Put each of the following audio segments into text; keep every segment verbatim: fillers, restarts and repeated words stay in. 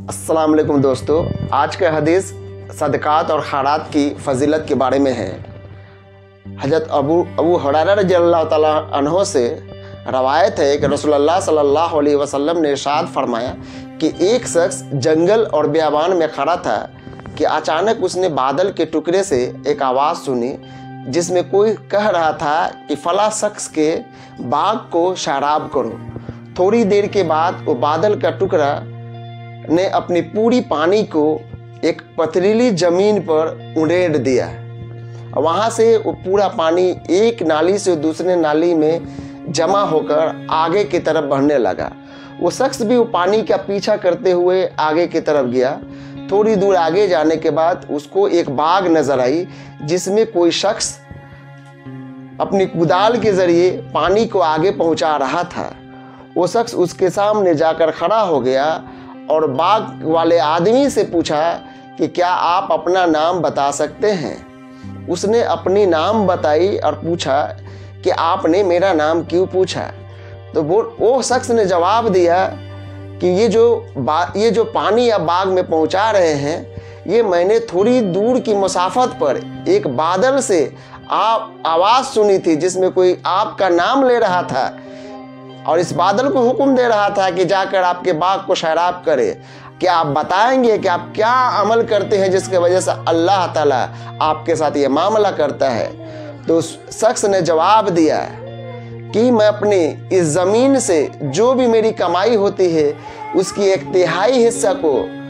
अस्सलाम वालेकुम दोस्तों, आज का हदीस सदक़ात और खैरात की फजीलत के बारे में है। हज़रत अबू अबू हुरैरा रज़ियल्लाहु ताला अन्हो से रवायत है कि रसूलुल्लाह सल्लल्लाहु अलैहि वसल्लम ने इरशाद फरमाया कि एक शख्स जंगल और बियाबान में खड़ा था कि अचानक उसने बादल के टुकड़े से एक आवाज़ सुनी जिसमें कोई कह रहा था कि फ़ला शख्स के बाग को शराब करो। थोड़ी देर के बाद वो बादल का टुकड़ा ने अपनी पूरी पानी को एक पथरीली ज़मीन पर उड़ेल दिया। वहाँ से वो पूरा पानी एक नाली से दूसरे नाली में जमा होकर आगे की तरफ बढ़ने लगा। वो शख्स भी वो पानी का पीछा करते हुए आगे की तरफ गया। थोड़ी दूर आगे जाने के बाद उसको एक बाग नज़र आई जिसमें कोई शख्स अपनी कुदाल के ज़रिए पानी को आगे पहुँचा रहा था। वो शख्स उसके सामने जाकर खड़ा हो गया और बाग वाले आदमी से पूछा कि क्या आप अपना नाम बता सकते हैं। उसने अपनी नाम बताई और पूछा कि आपने मेरा नाम क्यों पूछा। तो वो वो शख्स ने जवाब दिया कि ये जो बा ये जो पानी आप बाग में पहुंचा रहे हैं, ये मैंने थोड़ी दूर की मुसाफत पर एक बादल से आप आवाज़ सुनी थी जिसमें कोई आपका नाम ले रहा था और इस बादल को हुक्म दे रहा था कि जाकर आपके बाग को शराब करे। क्या आप बताएंगे कि आप क्या अमल करते हैं जिसके वजह से अल्लाह ताला आपके साथ ये मामला करता है। तो उस शख्स ने जवाब दिया कि मैं अपनी इस ज़मीन से जो भी मेरी कमाई होती है उसकी एक तिहाई हिस्सा को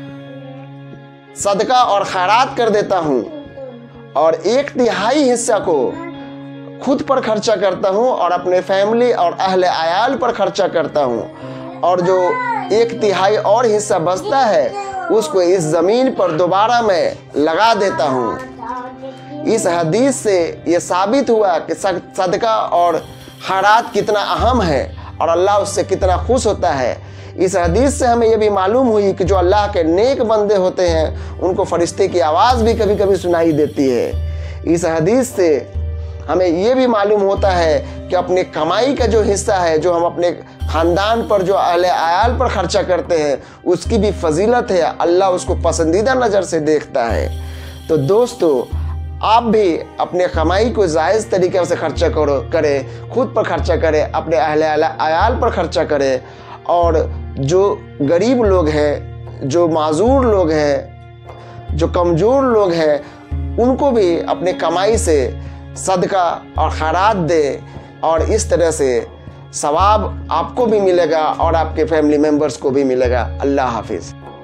सदका और खैरात कर देता हूँ और एक तिहाई हिस्सा को खुद पर खर्चा करता हूँ और अपने फैमिली और अहले आयाल पर खर्चा करता हूँ, और जो एक तिहाई और हिस्सा बचता है उसको इस ज़मीन पर दोबारा मैं लगा देता हूँ। इस हदीस से ये साबित हुआ कि सदका और खैरात कितना अहम है और अल्लाह उससे कितना खुश होता है। इस हदीस से हमें यह भी मालूम हुई कि जो अल्लाह के नेक बंदे होते हैं उनको फरिश्ते की आवाज़ भी कभी कभी सुनाई देती है। इस हदीस से हमें ये भी मालूम होता है कि अपने कमाई का जो हिस्सा है, जो हम अपने ख़ानदान पर, जो अहले आयाल पर खर्चा करते हैं, उसकी भी फजीलत है। अल्लाह उसको पसंदीदा नज़र से देखता है। तो दोस्तों, आप भी अपने कमाई को जायज़ तरीके से खर्चा करो करें, खुद पर खर्चा करें, अपने अहले आयाल पर खर्चा करें, और जो गरीब लोग हैं, जो माजूर लोग हैं, जो कमज़ोर लोग हैं, उनको भी अपने कमाई से सदका और खैरात दे, और इस तरह से सवाब आपको भी मिलेगा और आपके फैमिली मेम्बर्स को भी मिलेगा। अल्लाह हाफिज़।